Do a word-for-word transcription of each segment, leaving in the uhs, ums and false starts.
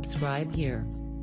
Subscribe here.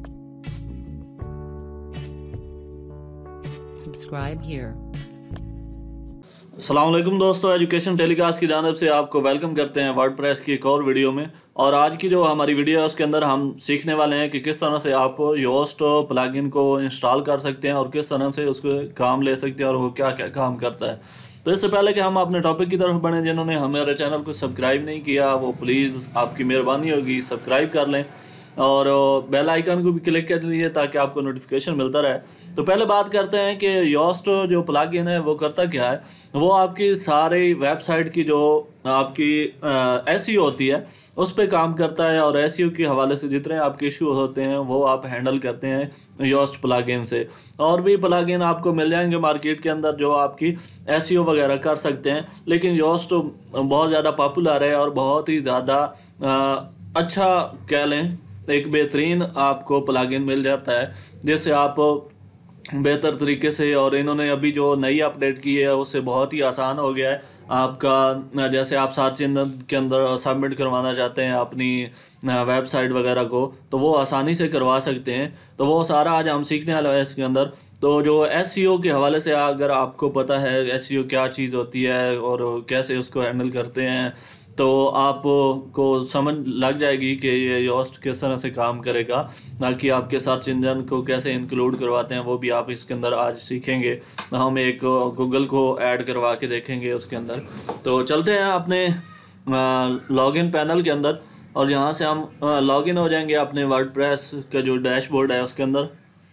Subscribe here. अस्सलाम वालेकुम दोस्तों, एजुकेशन टेलीकास्ट की जानिब से आपको वेलकम करते हैं वर्डप्रेस की एक और वीडियो में। और आज की जो हमारी वीडियो है उसके अंदर हम सीखने वाले हैं कि किस तरह से आप योस्ट प्लगइन को इंस्टॉल कर सकते हैं और किस तरह से उसको काम ले सकते हैं और वो क्या क्या काम करता है। तो इससे पहले कि हम अपने टॉपिक की तरफ बढ़ें, जिन्होंने हमारे चैनल को सब्सक्राइब नहीं किया वो प्लीज़ आपकी मेहरबानी होगी सब्सक्राइब कर लें और बेल आइकन को भी क्लिक कर लीजिए ताकि आपको नोटिफिकेशन मिलता रहे। तो पहले बात करते हैं कि योस्ट जो प्लगइन है वो करता क्या है। वो आपकी सारी वेबसाइट की जो आपकी एसईओ होती है उस पर काम करता है और एसईओ के हवाले से जितने आपके इशू होते हैं वो आप हैंडल करते हैं योस्ट प्लगइन से। और भी प्लगइन आपको मिल जाएंगे मार्केट के अंदर जो आपकी एसईओ वगैरह कर सकते हैं, लेकिन योस्ट बहुत ज़्यादा पॉपुलर है और बहुत ही ज़्यादा अच्छा कह लें एक बेहतरीन आपको प्लगइन मिल जाता है जिससे आप बेहतर तरीके से, और इन्होंने अभी जो नई अपडेट की है उससे बहुत ही आसान हो गया है आपका। जैसे आप सर्च इंजन के अंदर सबमिट करवाना चाहते हैं अपनी वेबसाइट वगैरह को तो वो आसानी से करवा सकते हैं। तो वो सारा आज हम सीखने वाले हैं इसके अंदर। तो जो एसईओ के हवाले से अगर आपको पता है एसईओ क्या चीज़ होती है और कैसे उसको हैंडल करते हैं तो आपको समझ लग जाएगी कि ये योस्ट किस तरह से काम करेगा, ताकि आपके सर्च इंजन को कैसे इंक्लूड करवाते हैं वो भी आप इसके अंदर आज सीखेंगे। हम एक गूगल को ऐड करवा के देखेंगे उसके अंदर। तो चलते हैं अपने लॉगिन पैनल के अंदर और यहाँ से हम लॉगिन हो जाएंगे अपने वर्डप्रेस का जो डैशबोर्ड है उसके अंदर।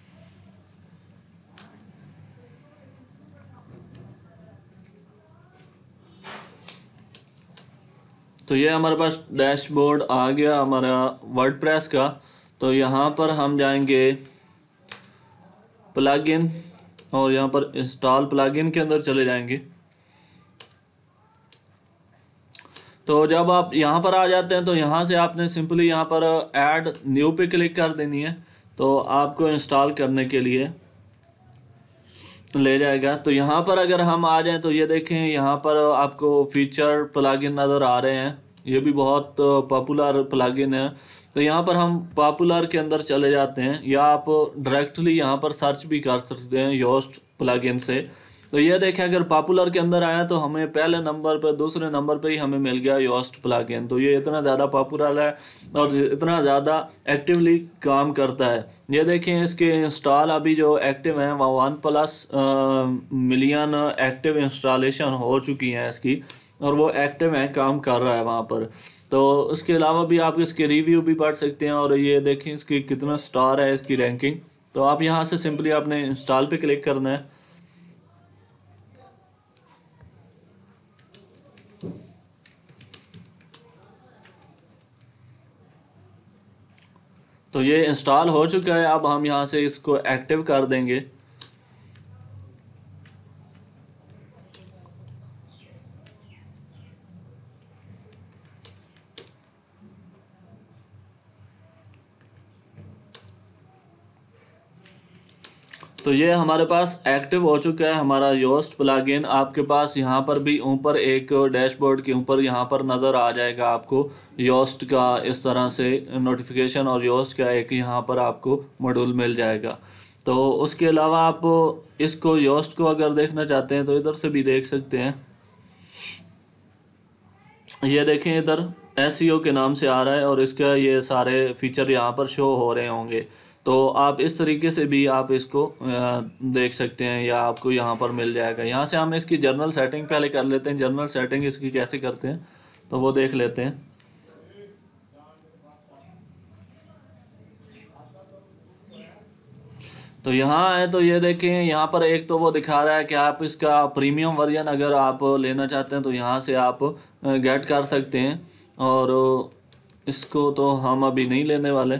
तो ये हमारे पास डैशबोर्ड आ गया हमारा वर्डप्रेस का। तो यहाँ पर हम जाएंगे प्लगइन और यहाँ पर इंस्टॉल प्लगइन के अंदर चले जाएंगे। तो जब आप यहाँ पर आ जाते हैं तो यहाँ से आपने सिंपली यहाँ पर ऐड न्यू पे क्लिक कर देनी है तो आपको इंस्टॉल करने के लिए ले जाएगा। तो यहाँ पर अगर हम आ जाएं तो ये देखें यहाँ पर आपको फीचर प्लगइन नज़र आ रहे हैं, ये भी बहुत पॉपुलर प्लगइन है। तो यहाँ पर हम पॉपुलर के अंदर चले जाते हैं या आप डायरेक्टली यहाँ पर सर्च भी कर सकते हैं योस्ट प्लगइन से। तो ये देखें अगर पॉपुलर के अंदर आया तो हमें पहले नंबर पर दूसरे नंबर पर ही हमें मिल गया योस्ट प्लगइन। तो ये इतना ज़्यादा पॉपुलर है और इतना ज़्यादा एक्टिवली काम करता है। ये देखें इसके इंस्टॉल अभी जो एक्टिव हैं वो one plus million active installation हो चुकी हैं इसकी और वो एक्टिव है, काम कर रहा है वहाँ पर। तो उसके अलावा भी आप इसके रिव्यू भी पढ़ सकते हैं और ये देखें इसकी कितना स्टार है इसकी रैंकिंग। तो आप यहाँ से सिंपली आपने इंस्टॉल पे क्लिक करना है। तो ये इंस्टॉल हो चुका है, अब हम यहाँ से इसको एक्टिव कर देंगे। तो ये हमारे पास एक्टिव हो चुका है हमारा योस्ट प्लगइन। आपके पास यहाँ पर भी ऊपर एक डैशबोर्ड के ऊपर यहाँ पर नज़र आ जाएगा आपको योस्ट का इस तरह से नोटिफिकेशन और योस्ट का एक यहाँ पर आपको मॉड्यूल मिल जाएगा। तो उसके अलावा आप इसको योस्ट को अगर देखना चाहते हैं तो इधर से भी देख सकते हैं। ये देखें इधर एसईओ के नाम से आ रहा है और इसका ये सारे फीचर यहाँ पर शो हो रहे होंगे। तो आप इस तरीके से भी आप इसको देख सकते हैं या आपको यहाँ पर मिल जाएगा। यहाँ से हम इसकी जर्नल सेटिंग पहले कर लेते हैं, जर्नल सेटिंग इसकी कैसे करते हैं तो वो देख लेते हैं। तो यहाँ है तो ये देखें यहाँ पर एक तो वो दिखा रहा है कि आप इसका प्रीमियम वर्जन अगर आप लेना चाहते हैं तो यहाँ से आप गेट कर सकते हैं और इसको तो हम अभी नहीं लेने वाले।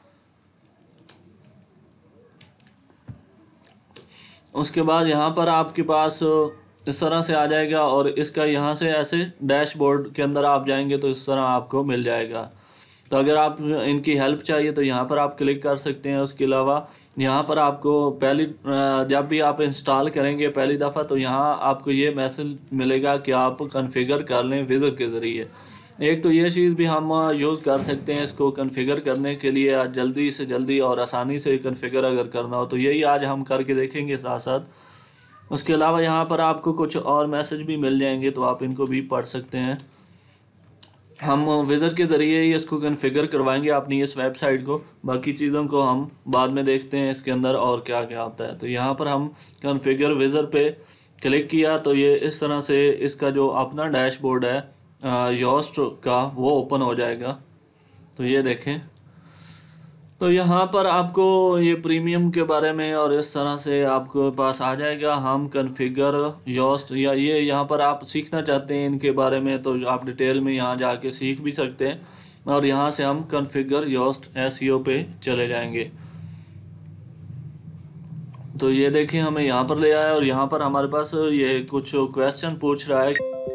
उसके बाद यहाँ पर आपके पास इस तरह से आ जाएगा और इसका यहाँ से ऐसे डैशबोर्ड के अंदर आप जाएंगे तो इस तरह आपको मिल जाएगा। तो अगर आप इनकी हेल्प चाहिए तो यहाँ पर आप क्लिक कर सकते हैं। उसके अलावा यहाँ पर आपको पहली जब भी आप इंस्टॉल करेंगे पहली दफ़ा तो यहाँ आपको ये मैसेज मिलेगा कि आप कॉन्फ़िगर कर लें विज़र के ज़रिए। एक तो ये चीज़ भी हम यूज़ कर सकते हैं इसको कॉन्फ़िगर करने के लिए, जल्दी से जल्दी और आसानी से कॉन्फ़िगर अगर करना हो तो यही आज हम करके देखेंगे साथ साथ। उसके अलावा यहाँ पर आपको कुछ और मैसेज भी मिल जाएंगे तो आप इनको भी पढ़ सकते हैं। हम विज़र के ज़रिए ही इसको कॉन्फ़िगर करवाएंगे अपनी इस वेबसाइट को, बाकी चीज़ों को हम बाद में देखते हैं इसके अंदर और क्या क्या होता है। तो यहाँ पर हम कॉन्फ़िगर विज़र पे क्लिक किया तो ये इस तरह से इसका जो अपना डैशबोर्ड है योस्ट का वो ओपन हो जाएगा। तो ये देखें, तो यहाँ पर आपको ये प्रीमियम के बारे में और इस तरह से आपके पास आ जाएगा। हम कॉन्फ़िगर योस्ट या ये यहाँ पर आप सीखना चाहते हैं इनके बारे में तो आप डिटेल में यहाँ जाके सीख भी सकते हैं। और यहाँ से हम कॉन्फ़िगर योस्ट एसईओ पे चले जाएंगे। तो ये देखें हमें यहाँ पर ले आया और यहाँ पर हमारे पास ये कुछ क्वेश्चन पूछ रहा है।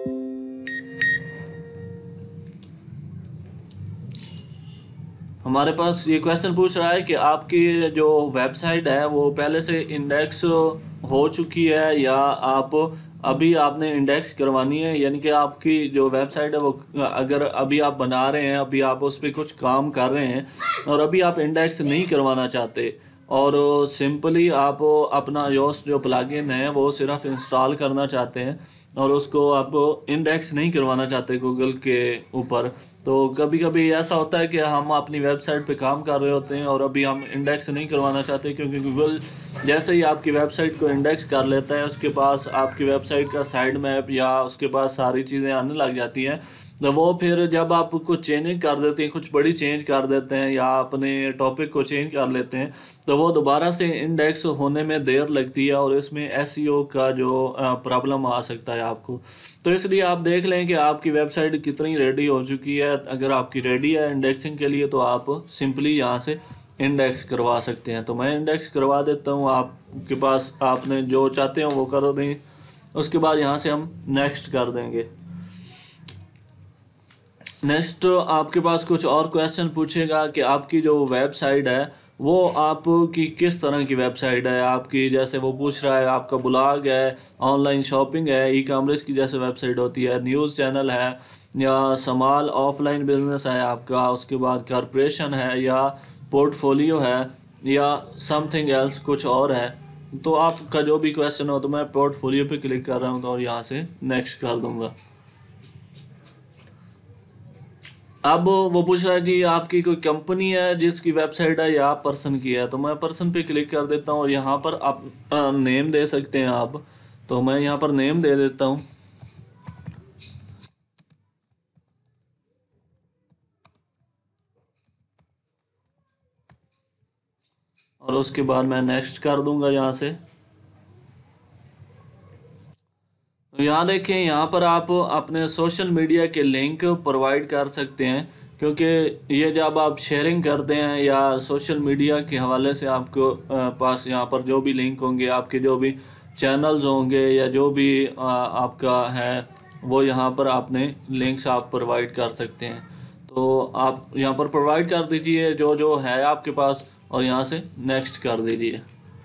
हमारे पास ये क्वेश्चन पूछ रहा है कि आपकी जो वेबसाइट है वो पहले से इंडेक्स हो चुकी है या आप अभी आपने इंडेक्स करवानी है, यानी कि आपकी जो वेबसाइट है वो अगर अभी आप बना रहे हैं, अभी आप उस पर कुछ काम कर रहे हैं और अभी आप इंडेक्स नहीं करवाना चाहते और सिंपली आप अपना योस्ट जो प्लगइन है वो सिर्फ इंस्टॉल करना चाहते हैं और उसको आप इंडेक्स नहीं करवाना चाहते गूगल के ऊपर। तो कभी कभी ऐसा होता है कि हम अपनी वेबसाइट पे काम कर रहे होते हैं और अभी हम इंडेक्स नहीं करवाना चाहते, क्योंकि गूगल जैसे ही आपकी वेबसाइट को इंडेक्स कर लेता है उसके पास आपकी वेबसाइट का साइड मैप या उसके पास सारी चीज़ें आने लग जाती हैं। तो वो फिर जब आप कुछ चेंजिंग कर देते हैं, कुछ बड़ी चेंज कर देते हैं या अपने टॉपिक को चेंज कर लेते हैं तो वो दोबारा से इंडेक्स होने में देर लगती है और इसमें एसईओ का जो प्रॉब्लम आ सकता है आपको। तो इसलिए आप देख लें कि आपकी वेबसाइट कितनी रेडी हो चुकी है। अगर आपकी रेडी है इंडेक्सिंग के लिए तो आप सिंपली यहाँ से इंडेक्स करवा सकते हैं। तो मैं इंडेक्स करवा देता हूँ, आपके पास आपने जो चाहते हो वो कर दें। उसके बाद यहाँ से हम नेक्स्ट कर देंगे। नेक्स्ट आपके पास कुछ और क्वेश्चन पूछेगा कि आपकी जो वेबसाइट है वो आपकी किस तरह की वेबसाइट है आपकी, जैसे वो पूछ रहा है आपका ब्लॉग है, ऑनलाइन शॉपिंग है, ई कॉमर्स की जैसे वेबसाइट होती है, न्यूज़ चैनल है या स्मॉल ऑफलाइन बिजनेस है आपका, उसके बाद कॉरपोरेशन है या पोर्टफोलियो है या समथिंग एल्स कुछ और है। तो आपका जो भी क्वेश्चन हो, तो मैं पोर्टफोलियो पे क्लिक कर रहा हूँ और यहाँ से नेक्स्ट कर दूँगा। अब वो पूछ रहा है जी आपकी कोई कंपनी है जिसकी वेबसाइट है या पर्सन की है, तो मैं पर्सन पे क्लिक कर देता हूँ और यहाँ पर आप नेम दे सकते हैं आप। तो मैं यहाँ पर नेम दे देता हूँ और उसके बाद मैं नेक्स्ट कर दूंगा यहाँ से। तो यहाँ देखें, यहाँ पर आप अपने सोशल मीडिया के लिंक प्रोवाइड कर सकते हैं, क्योंकि ये जब आप शेयरिंग करते हैं या सोशल मीडिया के हवाले से आपको पास यहाँ पर जो भी लिंक होंगे, आपके जो भी चैनल्स होंगे या जो भी आपका है वो यहाँ पर आपने लिंक्स आप प्रोवाइड कर सकते हैं। तो आप यहाँ पर प्रोवाइड कर दीजिए जो जो है आपके पास और यहाँ से नेक्स्ट कर दीजिए।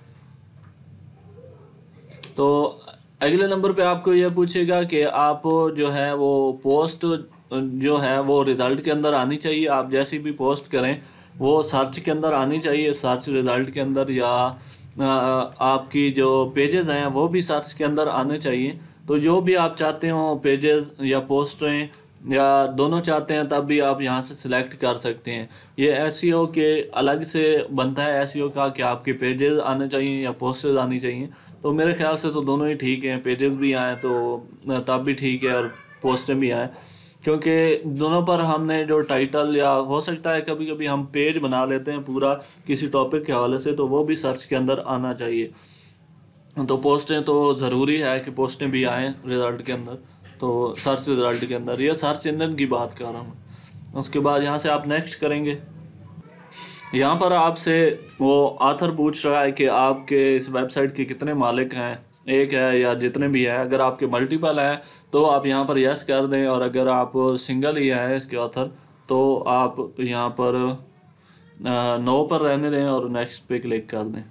तो अगले नंबर पे आपको ये पूछेगा कि आप जो है वो पोस्ट जो है वो रिज़ल्ट के अंदर आनी चाहिए। आप जैसी भी पोस्ट करें वो सर्च के अंदर आनी चाहिए, सर्च रिज़ल्ट के अंदर, या आपकी जो पेजेस हैं वो भी सर्च के अंदर आने चाहिए। तो जो भी आप चाहते हो पेजेस या पोस्टें या दोनों चाहते हैं तब भी आप यहाँ से सिलेक्ट कर सकते हैं। ये एसईओ के अलग से बनता है एसईओ का कि आपके पेजेस आने चाहिए या पोस्टेज आनी चाहिए। तो मेरे ख्याल से तो दोनों ही ठीक हैं, पेजेस भी आए तो तब भी ठीक है और पोस्टें भी आए, क्योंकि दोनों पर हमने जो टाइटल या हो सकता है कभी कभी हम पेज बना लेते हैं पूरा किसी टॉपिक के हवाले से, तो वो भी सर्च के अंदर आना चाहिए। तो पोस्टें तो ज़रूरी है कि पोस्टें भी आएँ रिज़ल्ट के अंदर, तो सर्च रिज़ल्ट के अंदर, ये सर्च इंजन की बात कर रहा हूँ। उसके बाद यहाँ से आप नेक्स्ट करेंगे। यहाँ पर आपसे वो आथर पूछ रहा है कि आपके इस वेबसाइट के कितने मालिक हैं, एक है या जितने भी है। अगर आपके मल्टीपल हैं तो आप यहाँ पर यस कर दें, और अगर आप सिंगल ही हैं इसके ऑथर तो आप यहाँ पर नो पर रहने दें और नेक्स्ट पे क्लिक कर दें।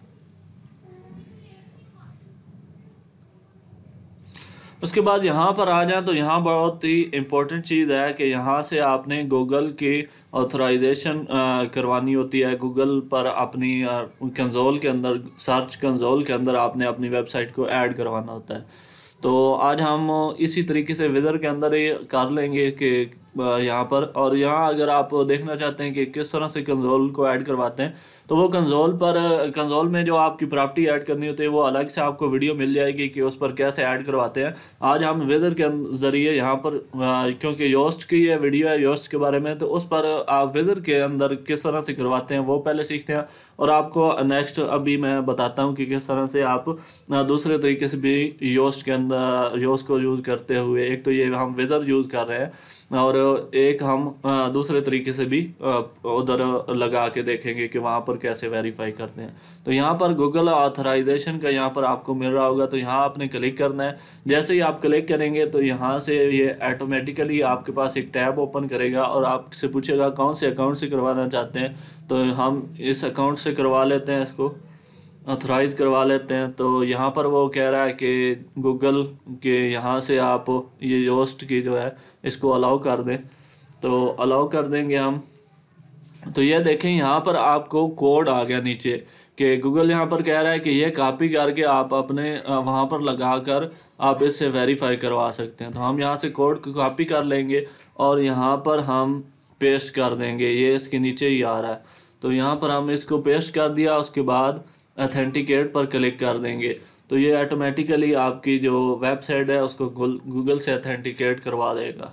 उसके बाद यहाँ पर आ जाए तो यहाँ बहुत ही इम्पोर्टेंट चीज़ है कि यहाँ से आपने गूगल की ऑथराइजेशन करवानी होती है। गूगल पर अपनी कंसोल के अंदर, सर्च कंसोल के अंदर आपने अपनी वेबसाइट को ऐड करवाना होता है। तो आज हम इसी तरीके से विज़र के अंदर ये कर लेंगे कि यहाँ पर, और यहाँ अगर आप देखना चाहते हैं कि किस तरह से कंसोल को ऐड करवाते हैं तो वो कंसोल पर, कंसोल में जो आपकी प्रॉपर्टी ऐड करनी होती है वो अलग से आपको वीडियो मिल जाएगी कि उस पर कैसे ऐड करवाते हैं। आज हम विज़र के ज़रिए यहाँ पर, क्योंकि योस्ट की ये वीडियो है योस्ट के बारे में, तो उस पर आप विज़र के अंदर किस तरह से करवाते हैं वो पहले सीखते हैं, और आपको नेक्स्ट अभी मैं बताता हूँ कि किस तरह से आप दूसरे तरीके से भी योस्ट के अंदर, योस्ट को यूज़ करते हुए, एक तो ये हम विज़र यूज़ कर रहे हैं और एक हम दूसरे तरीके से भी उधर लगा के देखेंगे कि वहाँ पर कैसे वेरीफाई करते हैं। तो यहाँ पर गूगल ऑथराइजेशन का यहाँ पर आपको मिल रहा होगा, तो यहाँ आपने क्लिक करना है। जैसे ही आप क्लिक करेंगे तो यहाँ से ये ऑटोमेटिकली आपके पास एक टैब ओपन करेगा और आपसे पूछेगा कौन से अकाउंट से करवाना चाहते हैं। तो हम इस अकाउंट से करवा लेते हैं, इसको ऑथराइज करवा लेते हैं। तो यहाँ पर वो कह रहा है कि गूगल के यहाँ से आप ये योस्ट की जो है इसको अलाउ कर दें, तो अलाउ कर देंगे हम। तो ये देखें यहाँ पर आपको कोड आ गया नीचे कि गूगल यहाँ पर कह रहा है कि ये कॉपी करके आप अपने वहाँ पर लगा कर आप इससे वेरीफाई करवा सकते हैं। तो हम यहाँ से कोड को कॉपी कर लेंगे और यहाँ पर हम पेस्ट कर देंगे, ये इसके नीचे ही आ रहा है। तो यहाँ पर हम इसको पेस्ट कर दिया, उसके बाद ऑथेंटिकेट पर क्लिक कर देंगे तो ये ऑटोमेटिकली आपकी जो वेबसाइट है उसको गूगल से ऑथेंटिकेट करवा देगा।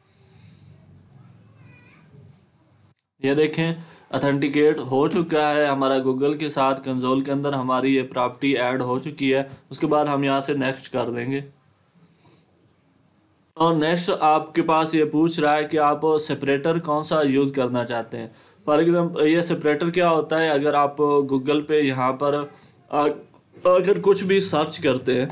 ये देखें ऑथेंटिकेट हो चुका है हमारा गूगल के साथ, कंसोल के अंदर हमारी ये प्रॉपर्टी ऐड हो चुकी है। उसके बाद हम यहाँ से नेक्स्ट कर देंगे और नेक्स्ट आपके पास ये पूछ रहा है कि आप सेपरेटर कौन सा यूज़ करना चाहते हैं। फॉर एग्जाम्पल ये सेपरेटर क्या होता है, अगर आप गूगल पे यहाँ पर अगर कुछ भी सर्च करते हैं,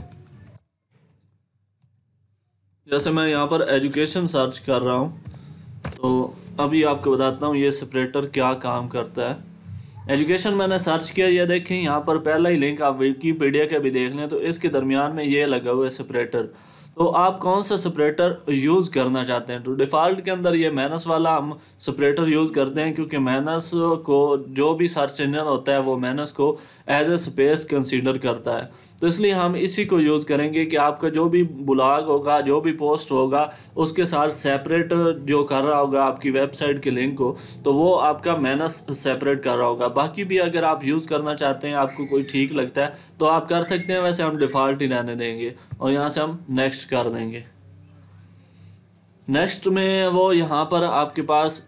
जैसे मैं यहाँ पर एजुकेशन सर्च कर रहा हूँ, तो अभी आपको बताता हूँ ये सेपरेटर क्या काम करता है। एजुकेशन मैंने सर्च किया, ये देखें यहाँ पर पहला ही लिंक आप विकीपीडिया के भी देख लें तो इसके दरमियान में ये लगा हुआ है सेपरेटर। तो आप कौन सा सेपरेटर यूज़ करना चाहते हैं। तो डिफ़ॉल्ट के अंदर ये मैनस वाला हम सेपरेटर यूज़ करते हैं, क्योंकि मैनस को जो भी सर्च इंजन होता है वो मैनस को एज ए स्पेस कंसीडर करता है। तो इसलिए हम इसी को यूज़ करेंगे कि आपका जो भी ब्लॉग होगा, जो भी पोस्ट होगा, उसके साथ सेपरेट जो कर रहा होगा आपकी वेबसाइट के लिंक को, तो वो आपका मैनस सेपरेट कर रहा होगा। बाकी भी अगर आप यूज़ करना चाहते हैं, आपको कोई ठीक लगता है तो आप कर सकते हैं, वैसे हम डिफ़ॉल्ट ही रहने देंगे और यहाँ से हम नेक्स्ट कर देंगे। नेक्स्ट में वो यहाँ पर आपके पास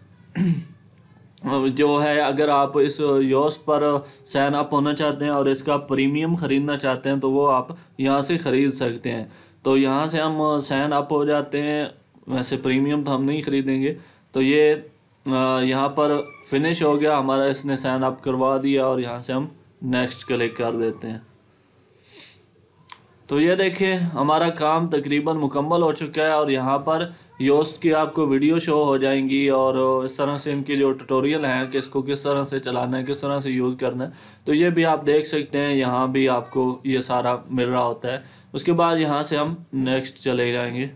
जो है, अगर आप इस योस्ट पर साइन अप होना चाहते हैं और इसका प्रीमियम ख़रीदना चाहते हैं तो वो आप यहाँ से ख़रीद सकते हैं। तो यहाँ से हम साइन अप हो जाते हैं, वैसे प्रीमियम तो हम नहीं ख़रीदेंगे। तो ये यहाँ पर फिनिश हो गया हमारा, इसने साइन अप करवा दिया और यहाँ से हम नेक्स्ट क्लिक कर देते हैं। तो ये देखिए हमारा काम तकरीबन मुकम्मल हो चुका है और यहाँ पर योस्ट की आपको वीडियो शो हो जाएंगी और इस तरह से इनके जो ट्यूटोरियल हैं कि इसको किस तरह से चलाना है, किस तरह से यूज़ करना है, तो ये भी आप देख सकते हैं। यहाँ भी आपको ये सारा मिल रहा होता है। उसके बाद यहाँ से हम नेक्स्ट चले जाएंगे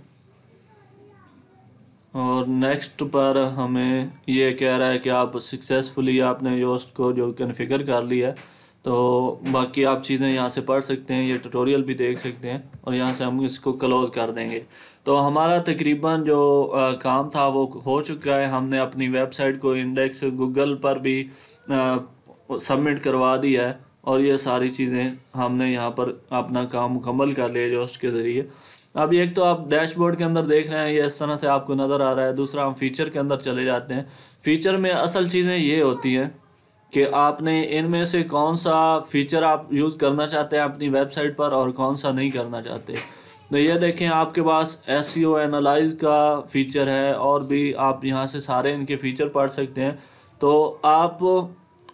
और नेक्स्ट पर हमें ये कह रहा है कि आप सक्सेसफुली आपने योस्ट को जो कॉन्फ़िगर कर लिया है। तो बाकी आप चीज़ें यहाँ से पढ़ सकते हैं, ये ट्यूटोरियल भी देख सकते हैं और यहाँ से हम इसको क्लोज़ कर देंगे। तो हमारा तकरीबन जो आ, काम था वो हो चुका है। हमने अपनी वेबसाइट को इंडेक्स गूगल पर भी सबमिट करवा दिया है और ये सारी चीज़ें हमने यहाँ पर अपना काम मुकम्मल कर लिया जोस्ट के ज़रिए। अब एक तो आप डैशबोर्ड के अंदर देख रहे हैं, ये इस तरह से आपको नज़र आ रहा है। दूसरा हम फीचर के अंदर चले जाते हैं। फ़ीचर में असल चीज़ें ये होती हैं कि आपने इनमें से कौन सा फ़ीचर आप यूज़ करना चाहते हैं अपनी वेबसाइट पर और कौन सा नहीं करना चाहते। तो ये देखें आपके पास एसईओ एनालाइज का फ़ीचर है और भी आप यहाँ से सारे इनके फ़ीचर पढ़ सकते हैं। तो आप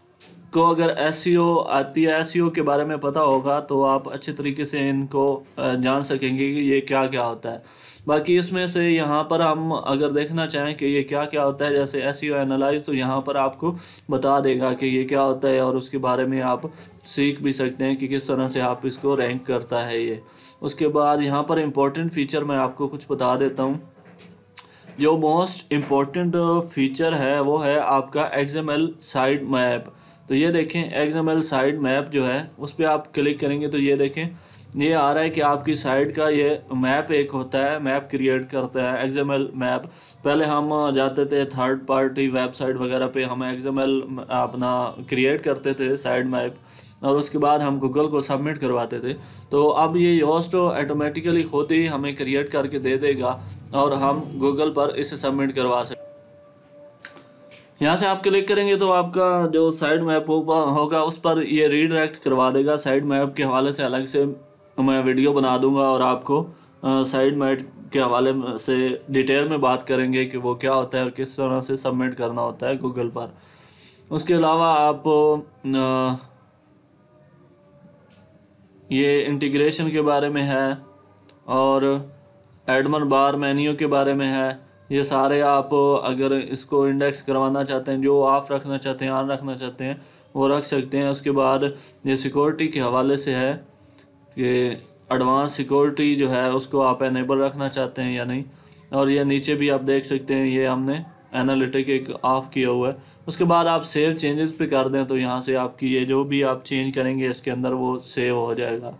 को अगर एसईओ आती है, एसईओ के बारे में पता होगा तो आप अच्छे तरीके से इनको जान सकेंगे कि ये क्या क्या होता है। बाकी इसमें से यहाँ पर हम अगर देखना चाहें कि ये क्या क्या होता है, जैसे एसईओ एनालाइज, तो यहाँ पर आपको बता देगा कि ये क्या होता है और उसके बारे में आप सीख भी सकते हैं कि किस तरह से आप इसको रैंक करता है ये। उसके बाद यहाँ पर इम्पोर्टेंट फीचर मैं आपको कुछ बता देता हूँ। जो मोस्ट इम्पोर्टेंट फीचर है वो है आपका एक्सएमएल साइड मैप। तो ये देखें, एक्सएमएल साइड मैप जो है उस पर आप क्लिक करेंगे तो ये देखें, ये आ रहा है कि आपकी साइट का ये मैप एक होता है, मैप क्रिएट करता है एक्सएमएल मैप। पहले हम जाते थे थर्ड पार्टी वेबसाइट वगैरह पे, हम एक्सएमएल अपना क्रिएट करते थे साइड मैप, और उसके बाद हम गूगल को सबमिट करवाते थे। तो अब ये योस्ट ऑटोमेटिकली खुद ही हमें क्रिएट करके दे देगा और हम गूगल पर इसे सबमिट करवा सकते। यहाँ से आप क्लिक करेंगे तो आपका जो साइड मैप होगा उस पर ये रीडायरेक्ट करवा देगा। साइड मैप के हवाले से अलग से मैं वीडियो बना दूंगा और आपको साइड मैप के हवाले से डिटेल में बात करेंगे कि वो क्या होता है और किस तरह से सबमिट करना होता है गूगल पर। उसके अलावा आप आ, ये इंटीग्रेशन के बारे में है और एडमन बार मेन्यू के बारे में है। ये सारे आप अगर इसको इंडेक्स करवाना चाहते हैं, जो ऑफ रखना चाहते हैं, ऑन रखना चाहते हैं, वो रख सकते हैं। उसके बाद ये सिक्योरिटी के हवाले से है कि एडवांस सिक्योरिटी जो है उसको आप एनेबल रखना चाहते हैं या नहीं। और ये नीचे भी आप देख सकते हैं, ये हमने एनालिटिक एक ऑफ किया हुआ है। उसके बाद आप सेव चेंजेस पे कर दें तो यहाँ से आपकी ये जो भी आप चेंज करेंगे इसके अंदर वो सेव हो जाएगा।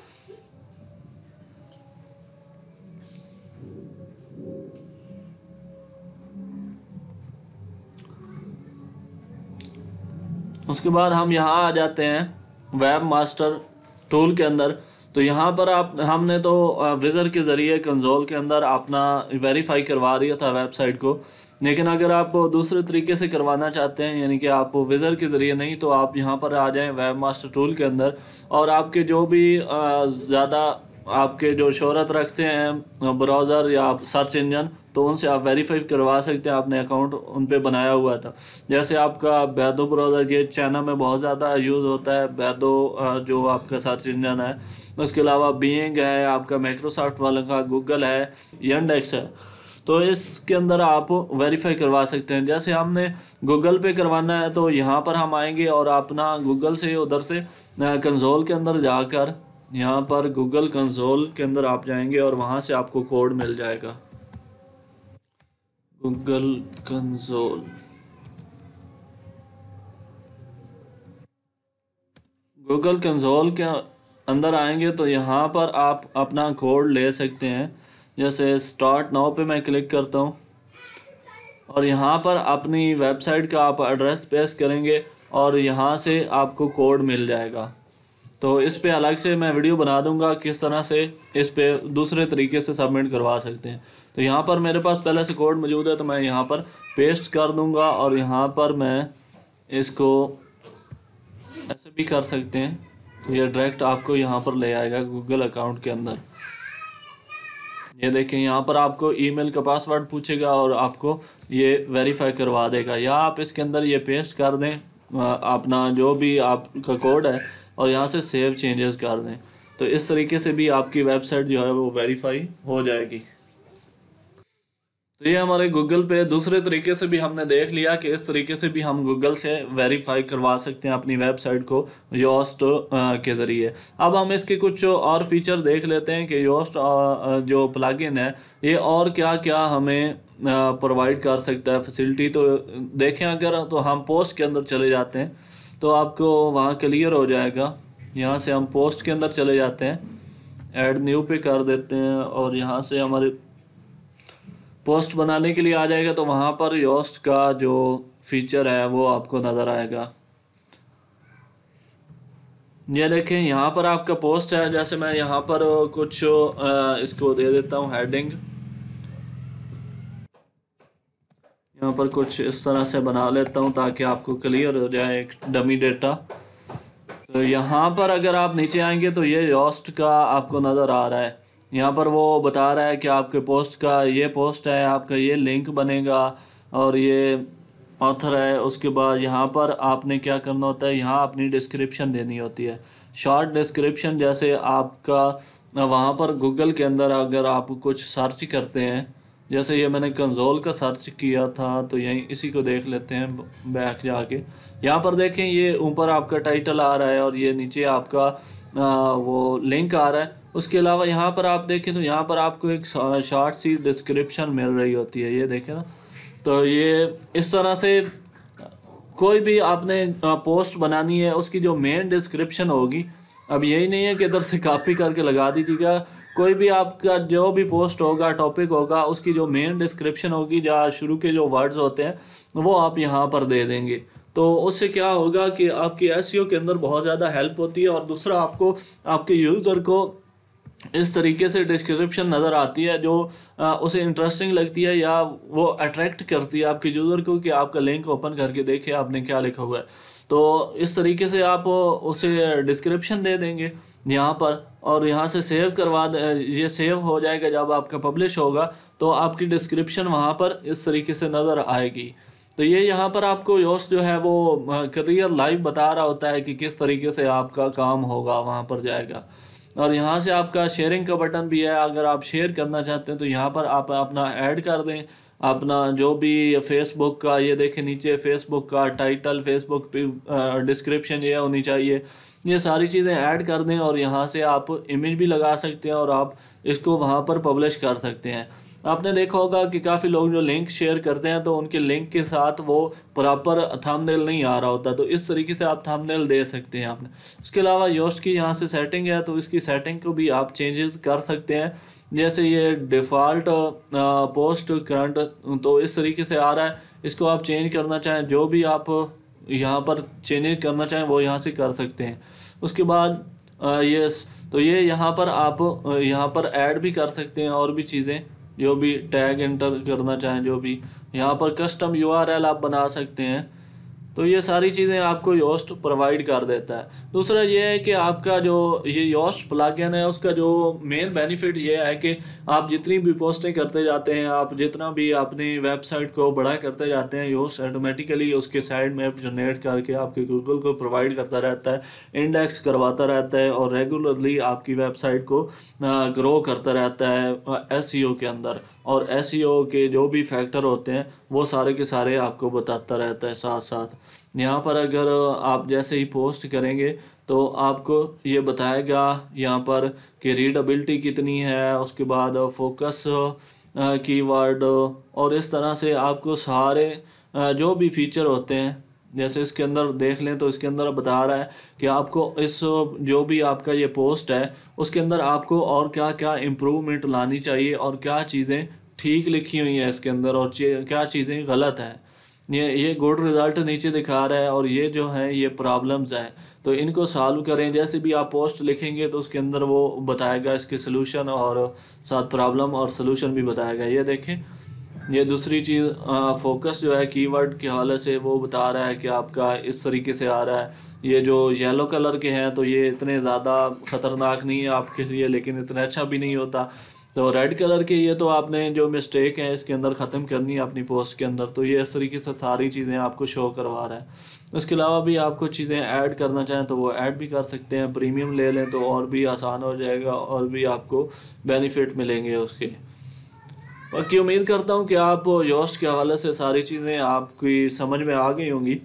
उसके बाद हम यहाँ आ जाते हैं वेब मास्टर टूल के अंदर। तो यहाँ पर आप हमने तो विज़र के ज़रिए कंसोल के अंदर अपना वेरीफाई करवा दिया था वेबसाइट को, लेकिन अगर आप दूसरे तरीके से करवाना चाहते हैं, यानी कि आप विज़र के ज़रिए नहीं, तो आप यहाँ पर आ जाएं वेब मास्टर टूल के अंदर और आपके जो भी ज़्यादा आपके जो शोहरत रखते हैं ब्राउज़र या सर्च इंजन, तो उनसे आप वेरीफाई करवा सकते हैं। आपने अकाउंट उन पे बनाया हुआ था, जैसे आपका बैदो ब्राउज़र ये चाइना में बहुत ज़्यादा यूज़ होता है, बैदो जो आपका सर्च इंजन है। उसके अलावा बीइंग है आपका माइक्रोसॉफ्ट वालों का, गूगल है, यंडेक्स है। तो इसके अंदर आप वेरीफाई करवा सकते हैं। जैसे हमने गूगल पे करवाना है तो यहाँ पर हम आएंगे और अपना गूगल से उधर से कंसोल के अंदर जाकर यहाँ पर गूगल कंसोल के अंदर आप जाएंगे और वहाँ से आपको कोड मिल जाएगा गूगल कंसोल। गूगल कंसोल के अंदर आएंगे तो यहाँ पर आप अपना कोड ले सकते हैं। जैसे स्टार्ट नाउ पे मैं क्लिक करता हूँ और यहाँ पर अपनी वेबसाइट का आप एड्रेस पेश करेंगे और यहाँ से आपको कोड मिल जाएगा। तो इस पे अलग से मैं वीडियो बना दूंगा किस तरह से इस पे दूसरे तरीके से सबमिट करवा सकते हैं। तो यहाँ पर मेरे पास पहले से कोड मौजूद है तो मैं यहाँ पर पेस्ट कर दूंगा और यहाँ पर मैं इसको ऐसे भी कर सकते हैं। तो ये डायरेक्ट आपको यहाँ पर ले आएगा गूगल अकाउंट के अंदर। ये देखें, यहाँ पर आपको ईमेल का पासवर्ड पूछेगा और आपको ये वेरीफाई करवा देगा, या आप इसके अंदर ये पेस्ट कर दें अपना जो भी आपका कोड है और यहाँ से सेव चेंजेस कर दें। तो इस तरीके से भी आपकी वेबसाइट जो है वो वेरीफाई हो जाएगी। तो ये हमारे गूगल पे दूसरे तरीके से भी हमने देख लिया कि इस तरीके से भी हम गूगल से वेरीफाई करवा सकते हैं अपनी वेबसाइट को योस्ट के ज़रिए। अब हम इसके कुछ और फीचर देख लेते हैं कि योस्ट जो प्लगइन है ये और क्या क्या हमें प्रोवाइड कर सकता है फैसिलिटी। तो देखें, अगर तो हम पोस्ट के अंदर चले जाते हैं तो आपको वहाँ क्लियर हो जाएगा। यहाँ से हम पोस्ट के अंदर चले जाते हैं, ऐड न्यू पे कर देते हैं और यहाँ से हमारे पोस्ट बनाने के लिए आ जाएगा। तो वहाँ पर योस्ट का जो फीचर है वो आपको नज़र आएगा। ये देखें, यहाँ पर आपका पोस्ट है। जैसे मैं यहाँ पर कुछ इसको दे देता हूँ हेडिंग, यहाँ पर कुछ इस तरह से बना लेता हूँ ताकि आपको क्लियर हो जाए एक डमी डेटा। तो यहाँ पर अगर आप नीचे आएंगे तो ये योस्ट का आपको नज़र आ रहा है। यहाँ पर वो बता रहा है कि आपके पोस्ट का ये पोस्ट है, आपका ये लिंक बनेगा और ये ऑथर है। उसके बाद यहाँ पर आपने क्या करना होता है, यहाँ अपनी डिस्क्रिप्शन देनी होती है, शॉर्ट डिस्क्रिप्शन। जैसे आपका वहाँ पर गूगल के अंदर अगर आप कुछ सर्च करते हैं, जैसे ये मैंने कंसोल का सर्च किया था, तो यहीं इसी को देख लेते हैं बैक जाके। यहाँ पर देखें, ये ऊपर आपका टाइटल आ रहा है और ये नीचे आपका आ, वो लिंक आ रहा है। उसके अलावा यहाँ पर आप देखें तो यहाँ पर आपको एक शॉर्ट सी डिस्क्रिप्शन मिल रही होती है, ये देखें ना। तो ये इस तरह से कोई भी आपने पोस्ट बनानी है, उसकी जो मेन डिस्क्रिप्शन होगी, अब यही नहीं है कि इधर से कॉपी करके लगा दीजिएगा। कोई भी आपका जो भी पोस्ट होगा, टॉपिक होगा, उसकी जो मेन डिस्क्रिप्शन होगी, जहाँ शुरू के जो वर्ड्स होते हैं वो आप यहाँ पर दे देंगे। तो उससे क्या होगा कि आपकी एसईओ के अंदर बहुत ज़्यादा हेल्प होती है। और दूसरा, आपको आपके यूज़र को इस तरीके से डिस्क्रिप्शन नज़र आती है जो आ, उसे इंटरेस्टिंग लगती है, या वो अट्रैक्ट करती है आपके यूज़र को कि आपका लिंक ओपन करके देखे आपने क्या लिखा हुआ है। तो इस तरीके से आप उसे डिस्क्रिप्शन दे देंगे यहाँ पर, और यहाँ से सेव करवा ये सेव हो जाएगा। जब आपका पब्लिश होगा तो आपकी डिस्क्रिप्शन वहाँ पर इस तरीके से नज़र आएगी। तो ये यहाँ पर आपको योस्ट जो है वो करियर लाइव बता रहा होता है कि किस तरीके से आपका काम होगा, वहाँ पर जाएगा। और यहाँ से आपका शेयरिंग का बटन भी है, अगर आप शेयर करना चाहते हैं तो यहाँ पर आप अपना ऐड कर दें, अपना जो भी फेसबुक का, ये देखें नीचे फेसबुक का टाइटल, फेसबुक पे डिस्क्रिप्शन ये होनी चाहिए, ये सारी चीज़ें ऐड कर दें। और यहाँ से आप इमेज भी लगा सकते हैं और आप इसको वहाँ पर पब्लिश कर सकते हैं। आपने देखा होगा कि काफ़ी लोग जो लिंक शेयर करते हैं तो उनके लिंक के साथ वो प्रॉपर थंबनेल नहीं आ रहा होता, तो इस तरीके से आप थंबनेल दे सकते हैं आपने। उसके अलावा योस्ट की यहाँ से सेटिंग है, तो इसकी सेटिंग को भी आप चेंजेस कर सकते हैं। जैसे ये डिफ़ॉल्ट पोस्ट करंट, तो इस तरीके से आ रहा है, इसको आप चेंज करना चाहें, जो भी आप यहाँ पर चेंज करना चाहें वो यहाँ से कर सकते हैं। उसके बाद ये तो ये यहाँ पर आप यहाँ पर ऐड भी कर सकते हैं, और भी चीज़ें जो भी टैग एंटर करना चाहें, जो भी यहाँ पर कस्टम यूआरएल आप बना सकते हैं। तो ये सारी चीज़ें आपको योस्ट प्रोवाइड कर देता है। दूसरा ये है कि आपका जो ये योस्ट प्लगइन है, उसका जो मेन बेनिफिट ये है कि आप जितनी भी पोस्टें करते जाते हैं, आप जितना भी अपनी वेबसाइट को बड़ा करते जाते हैं, योस्ट ऑटोमेटिकली उसके साइड मैप जनरेट करके आपके गूगल को प्रोवाइड करता रहता है, इंडेक्स करवाता रहता है, और रेगुलरली आपकी वेबसाइट को ग्रो करता रहता है एसईओ के अंदर। और एसईओ के जो भी फैक्टर होते हैं वो सारे के सारे आपको बताता रहता है साथ साथ। यहाँ पर अगर आप जैसे ही पोस्ट करेंगे तो आपको ये बताएगा यहाँ पर कि रीडेबिलिटी कितनी है, उसके बाद फोकस कीवर्ड, और इस तरह से आपको सारे जो भी फीचर होते हैं, जैसे इसके अंदर देख लें तो इसके अंदर बता रहा है कि आपको इस जो भी आपका ये पोस्ट है उसके अंदर आपको और क्या क्या इम्प्रूवमेंट लानी चाहिए, और क्या चीज़ें ठीक लिखी हुई हैं इसके अंदर, और क्या चीज़ें गलत हैं। ये ये गुड रिज़ल्ट नीचे दिखा रहा है, और ये जो है ये प्रॉब्लम्स हैं, तो इनको सॉल्व करें। जैसे भी आप पोस्ट लिखेंगे तो उसके अंदर वो बताएगा इसके सलूशन, और साथ प्रॉब्लम और सलूशन भी बताएगा। ये देखें, ये दूसरी चीज़ फोकस जो है कीवर्ड के हवाले से वो बता रहा है कि आपका इस तरीके से आ रहा है। ये जो येलो कलर के हैं तो ये इतने ज़्यादा ख़तरनाक नहीं है आपके लिए, लेकिन इतना अच्छा भी नहीं होता। तो रेड कलर के ये तो आपने जो मिस्टेक है इसके अंदर ख़त्म करनी है अपनी पोस्ट के अंदर, तो ये इस तरीके से सारी चीज़ें आपको शो करवा रहा है। उसके अलावा भी आपको चीज़ें ऐड करना चाहें तो वो ऐड भी कर सकते हैं। प्रीमियम ले लें तो और भी आसान हो जाएगा, और भी आपको बेनिफिट मिलेंगे उसके। बाकी उम्मीद करता हूँ कि आप योस्ट के हवाले से सारी चीज़ें आपकी समझ में आ गई होंगी,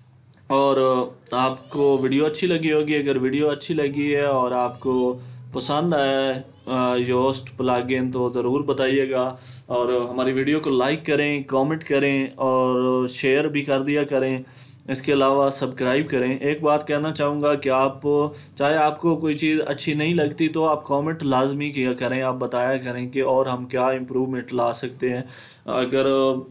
और आपको वीडियो अच्छी लगी होगी। अगर वीडियो अच्छी लगी है और आपको पसंद आया योस्ट प्लगइन तो ज़रूर बताइएगा, और हमारी वीडियो को लाइक करें, कमेंट करें, और शेयर भी कर दिया करें। इसके अलावा सब्सक्राइब करें। एक बात कहना चाहूँगा कि आप चाहे आपको कोई चीज़ अच्छी नहीं लगती तो आप कमेंट लाजमी किया करें, आप बताया करें कि और हम क्या इम्प्रूवमेंट ला सकते हैं। अगर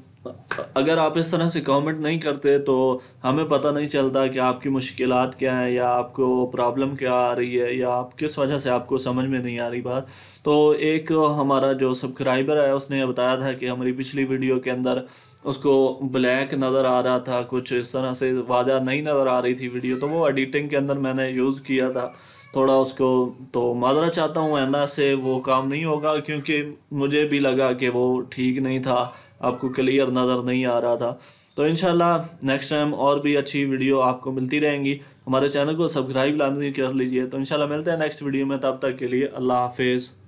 अगर आप इस तरह से कमेंट नहीं करते तो हमें पता नहीं चलता कि आपकी मुश्किलात क्या हैं, या आपको प्रॉब्लम क्या आ रही है, या आप किस वजह से आपको समझ में नहीं आ रही बात। तो एक हमारा जो सब्सक्राइबर है उसने बताया था कि हमारी पिछली वीडियो के अंदर उसको ब्लैक नज़र आ रहा था, कुछ इस तरह से वाज़ह नहीं नज़र आ रही थी वीडियो, तो वो एडिटिंग के अंदर मैंने यूज़ किया था थोड़ा उसको। तो माजरा चाहता हूँ आइंदा से वो काम नहीं होगा, क्योंकि मुझे भी लगा कि वो ठीक नहीं था, आपको क्लियर नज़र नहीं आ रहा था। तो इंशाल्लाह नेक्स्ट टाइम और भी अच्छी वीडियो आपको मिलती रहेंगी। हमारे चैनल को सब्सक्राइब लाजमी कर लीजिए। तो इंशाल्लाह मिलते हैं नेक्स्ट वीडियो में, तब तक के लिए अल्लाह हाफिज़।